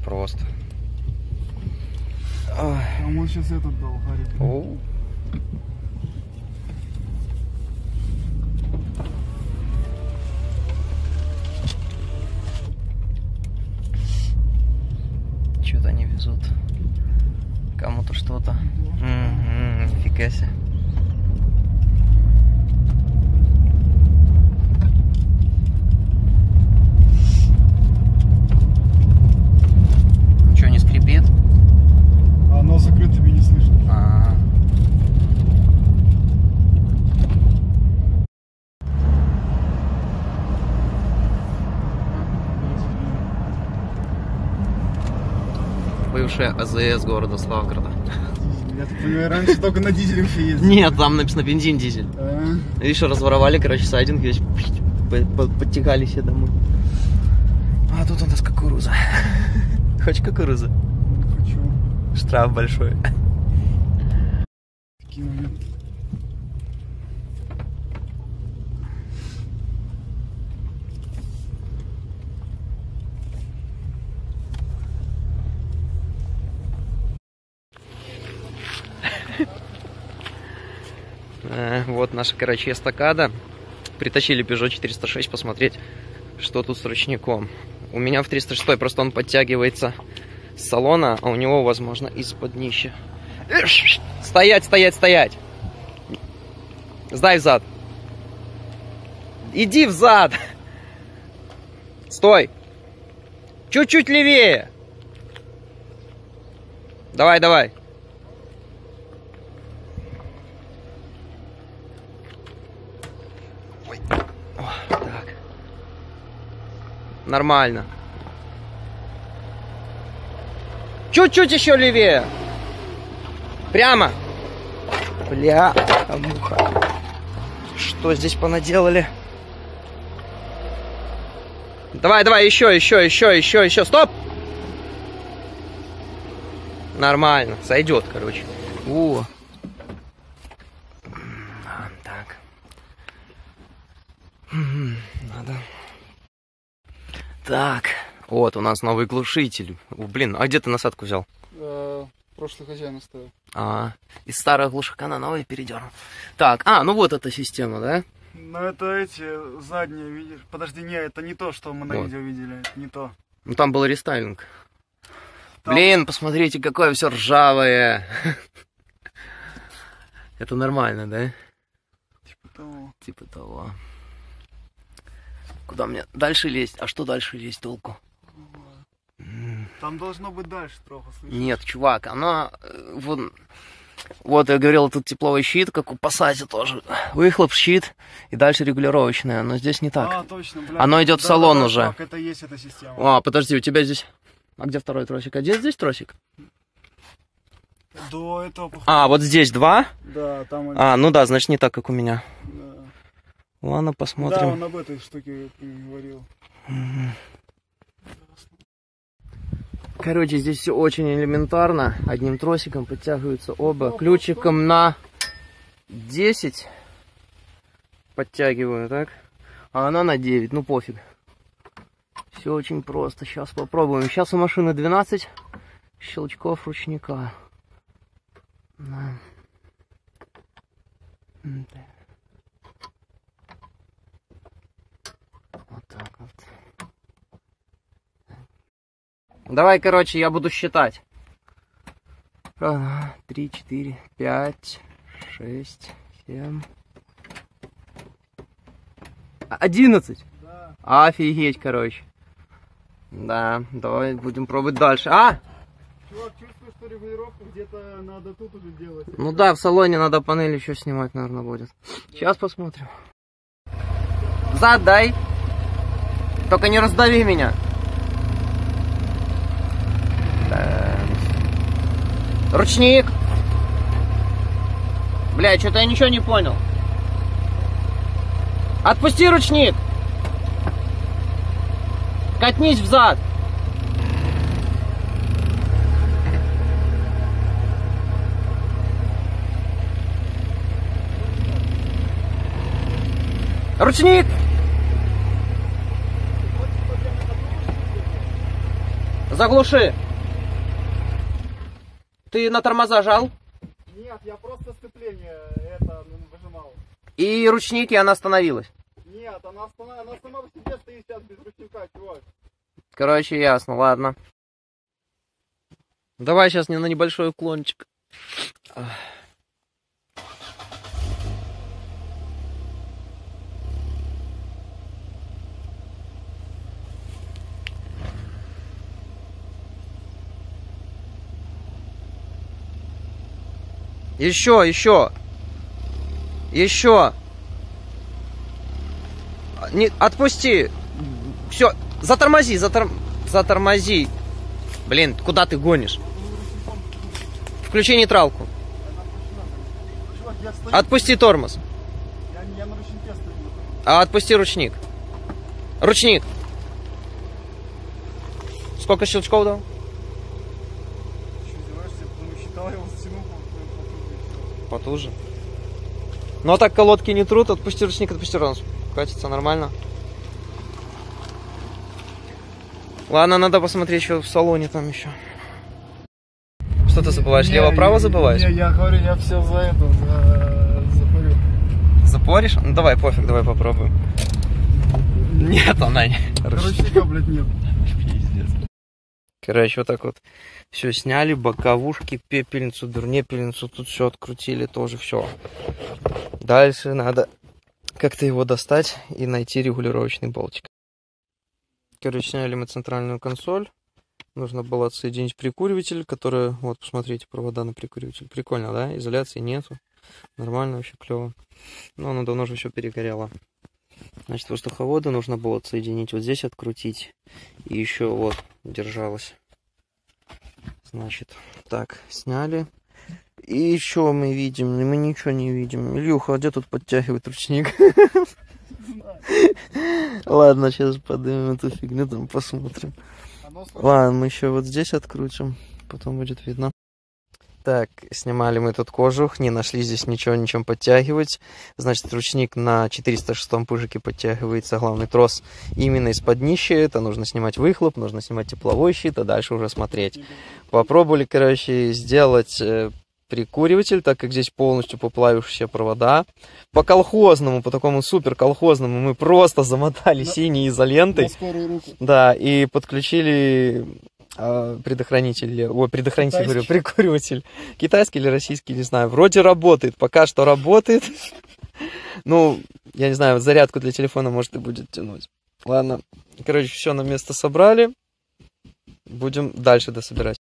просто. А он сейчас этот дал, Гарри. Оу. Что-то они везут. Кому-то что-то. Нифига себе. Ничего не скрипит? А оно закрытыми не слышно. Бывшая АЗС города Славгорода. Я так понимаю, раньше только на дизеле все ездили. Нет, там написано бензин, дизель. Видишь, разворовали, короче, сайдинг весь. Подтекали все домой. А тут у нас кукуруза. Хочешь кукурузу? Хочу. Штраф большой. Такие моменты. Вот наша, короче, эстакада. Притащили Peugeot 406 посмотреть, что тут с ручником. У меня в 306 просто он подтягивается с салона, а у него, возможно, из-под днища. Стоять, стоять, стоять! Сдай взад. Иди взад! Стой! Чуть-чуть левее! Давай, давай! Так. Нормально. Чуть-чуть еще левее. Прямо. Бля, муха. Что здесь понаделали? Давай, давай, еще. Стоп! Нормально. Сойдет, короче. О. Так. Надо. Так. Вот у нас новый глушитель. О, блин, а где ты насадку взял? Прошлый хозяин оставил. Из старого глушака на новый передернул. Так, ну вот эта система, да? Ну это эти задние, видишь? Подожди, не, это не то, что мы на Вот. видео видели, это не то. Ну там был рестайлинг. Там... Блин, посмотрите, какое все ржавое. Это нормально, да? Типа того. Типа того. Куда мне дальше лезть? А что дальше лезть толку? Там должно быть дальше трохи, слышишь? Нет, чувак, она... Вот я говорил, тут тепловой щит, как у Passat тоже. Выхлоп, щит и дальше регулировочная, но здесь не так. Точно, бля. Оно идет в салон уже. Так, это есть эта система. Подожди, у тебя здесь... А где второй тросик? Один здесь тросик? До этого, походу. Вот здесь два? Да, там один. Ну да, значит не так, как у меня. Да. Ладно, посмотрим. Да, он об этой штуке говорил. Короче, здесь все очень элементарно. Одним тросиком подтягиваются оба. Ключиком на 10 подтягиваю, так? А она на 9, ну пофиг. Все очень просто. Сейчас попробуем. Сейчас у машины 12 щелчков ручника. Да. Вот так вот. Давай, короче, я буду считать. 1, 3, 4, 5, 6, 7, 11. Да. Офигеть, короче. Да, давай будем пробовать дальше. Чувак, чувствую, что регулировку где-то надо тут уже делать. Ну да, в салоне надо панель еще снимать, наверное, будет. Сейчас посмотрим. Задай. Только не раздави меня. Ручник. Бля, что-то я ничего не понял. Отпусти ручник. Катнись взад. Ручник. Заглуши. Ты на тормоза жал? Нет, я просто сцепление выжимал. И ручник, и она остановилась? Нет, она сама по себе стоит сейчас без ручника, чувак. Короче, ясно, ладно. Давай сейчас мне на небольшой уклончик. Еще. Не, отпусти. Все, затормози. Блин, куда ты гонишь? Включи нейтралку. Чувак, я стою. Отпусти тормоз. Я на ручнике стою. Отпусти ручник. Ручник. Сколько щелчков дал? Что издеваешься? Я потом считал, я его стянул Потуже. Но так колодки не трут, отпусти ручник, отпусти тормоз. Катится нормально. Ладно, надо посмотреть, что в салоне там еще. Что ты забываешь? Лево-право забываешь? Я говорю, я все за это запорю. Запоришь? Ну давай, пофиг, давай попробуем. Нет, она не. Ручника, блядь, нет. Короче, вот так вот все сняли, боковушки, пепельницу, дурнепельницу, тут все открутили, тоже все. Дальше надо как-то его достать и найти регулировочный болтик. Короче, сняли мы центральную консоль. Нужно было отсоединить прикуриватель, который... Вот, посмотрите, провода на прикуриватель. Прикольно, да? Изоляции нету. Нормально, вообще клево. Но оно давно же все перегорело. Значит, воздуховоды нужно было отсоединить. Вот здесь открутить. И еще вот держалось. Значит, так, сняли. И еще мы видим? Мы ничего не видим. Илюха, а где тут подтягивает ручник? Ладно, сейчас поднимем эту фигню, там посмотрим. Ладно, мы еще вот здесь открутим, потом будет видно. Так, снимали мы тут кожух, не нашли здесь ничего, ничем подтягивать. Значит, ручник на 406 пыжике подтягивается, главный трос именно из-под днища. Это нужно снимать выхлоп, нужно снимать тепловой щит, а дальше уже смотреть. Попробовали, короче, сделать прикуриватель, так как здесь полностью поплавившиеся провода. По колхозному, по такому супер колхозному мы просто замотали синей изолентой. Да, и подключили предохранитель, говорю, прикуриватель. Китайский или российский, не знаю. Вроде работает, пока что работает. Ну, я не знаю, зарядку для телефона может и будет тянуть. Ладно, короче, все на место собрали. Будем дальше дособирать.